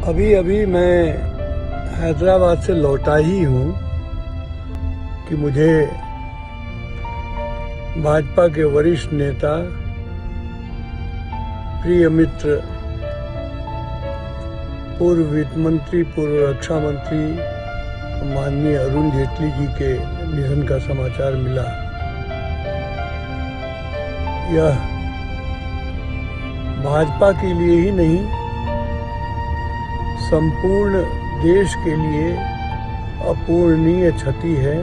अभी अभी मैं हैदराबाद से लौटा ही हूँ कि मुझे भाजपा के वरिष्ठ नेता, प्रिय मित्र, पूर्व वित्त मंत्री, पूर्व रक्षा मंत्री माननीय अरुण जेटली जी के निधन का समाचार मिला। यह भाजपा के लिए ही नहीं, संपूर्ण देश के लिए अपूरणीय क्षति है।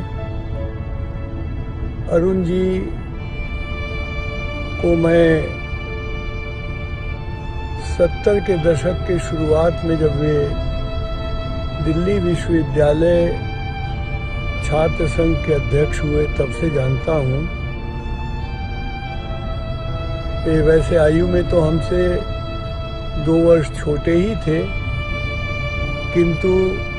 अरुण जी को मैं 70 के दशक के शुरुआत में जब वे दिल्ली विश्वविद्यालय छात्र संघ के अध्यक्ष हुए तब से जानता हूँ। वे वैसे आयु में तो हमसे 2 वर्ष छोटे ही थे, किंतु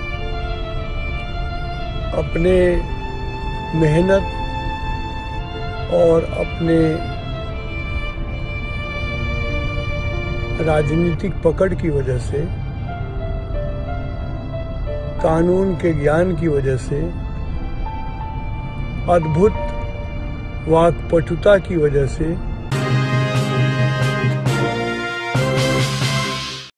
अपने मेहनत और अपने राजनीतिक पकड़ की वजह से, कानून के ज्ञान की वजह से, अद्भुत वाक्पटुता की वजह से